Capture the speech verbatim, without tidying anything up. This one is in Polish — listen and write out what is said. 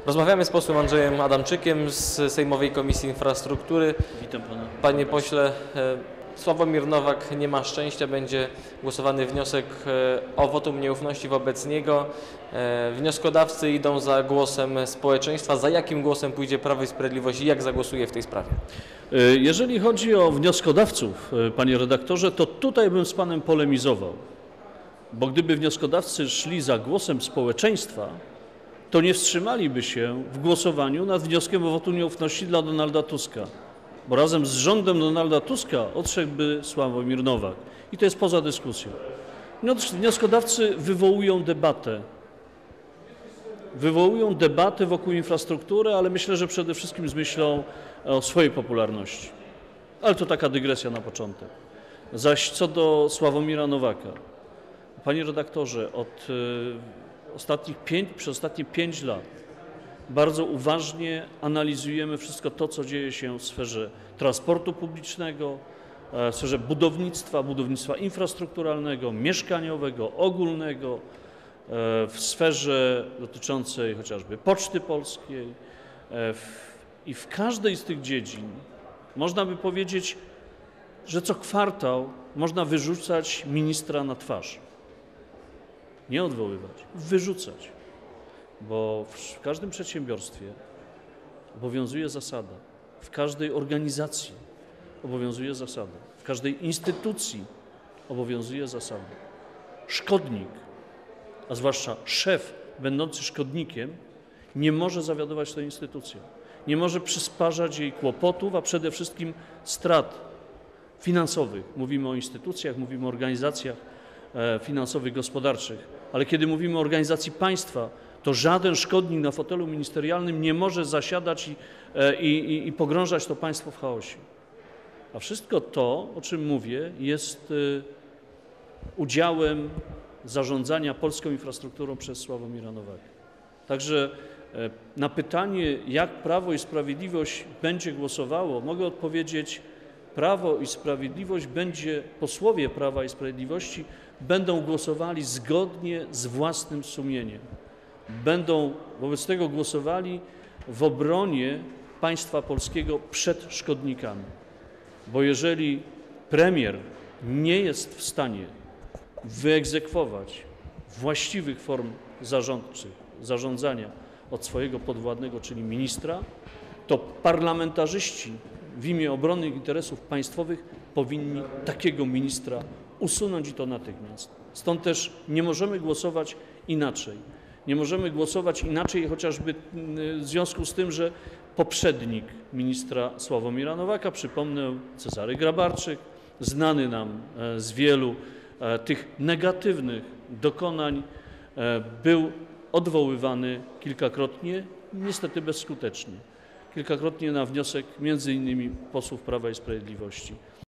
Rozmawiamy z posłem Andrzejem Adamczykiem z Sejmowej Komisji Infrastruktury. Witam pana. Panie pośle, Sławomir Nowak nie ma szczęścia, będzie głosowany wniosek o wotum nieufności wobec niego. Wnioskodawcy idą za głosem społeczeństwa. Za jakim głosem pójdzie Prawo i Sprawiedliwość i jak zagłosuje w tej sprawie? Jeżeli chodzi o wnioskodawców, panie redaktorze, to tutaj bym z panem polemizował, bo gdyby wnioskodawcy szli za głosem społeczeństwa, to nie wstrzymaliby się w głosowaniu nad wnioskiem o wotum nieufności dla Donalda Tuska, bo razem z rządem Donalda Tuska odszedłby Sławomir Nowak i to jest poza dyskusją. Wnioskodawcy wywołują debatę, wywołują debatę wokół infrastruktury, ale myślę, że przede wszystkim z myślą o swojej popularności. Ale to taka dygresja na początek. Zaś co do Sławomira Nowaka, panie redaktorze, od ostatnich pięć, przez ostatnie pięć lat bardzo uważnie analizujemy wszystko to, co dzieje się w sferze transportu publicznego, w sferze budownictwa, budownictwa infrastrukturalnego, mieszkaniowego, ogólnego, w sferze dotyczącej chociażby Poczty Polskiej. I w każdej z tych dziedzin można by powiedzieć, że co kwartał można wyrzucać ministra na twarz. Nie odwoływać, wyrzucać, bo w każdym przedsiębiorstwie obowiązuje zasada, w każdej organizacji obowiązuje zasada, w każdej instytucji obowiązuje zasada. Szkodnik, a zwłaszcza szef będący szkodnikiem, nie może zawiadować tą instytucją, nie może przysparzać jej kłopotów, a przede wszystkim strat finansowych. Mówimy o instytucjach, mówimy o organizacjach finansowych, gospodarczych, ale kiedy mówimy o organizacji państwa, to żaden szkodnik na fotelu ministerialnym nie może zasiadać i, i, i pogrążać to państwo w chaosie. A wszystko to, o czym mówię, jest udziałem zarządzania polską infrastrukturą przez Sławomira Nowaka. Także na pytanie, jak Prawo i Sprawiedliwość będzie głosowało, mogę odpowiedzieć: Prawo i Sprawiedliwość będzie, posłowie Prawa i Sprawiedliwości będą głosowali zgodnie z własnym sumieniem. Będą wobec tego głosowali w obronie państwa polskiego przed szkodnikami. Bo jeżeli premier nie jest w stanie wyegzekwować właściwych form zarządczych, zarządzania od swojego podwładnego, czyli ministra, to parlamentarzyści w imię obrony interesów państwowych powinni takiego ministra usunąć i to natychmiast. Stąd też nie możemy głosować inaczej. Nie możemy głosować inaczej chociażby w związku z tym, że poprzednik ministra Sławomira Nowaka, przypomnę, Cezary Grabarczyk, znany nam z wielu tych negatywnych dokonań, był odwoływany kilkakrotnie, niestety bezskutecznie. Kilkakrotnie na wniosek między innymi posłów Prawa i Sprawiedliwości.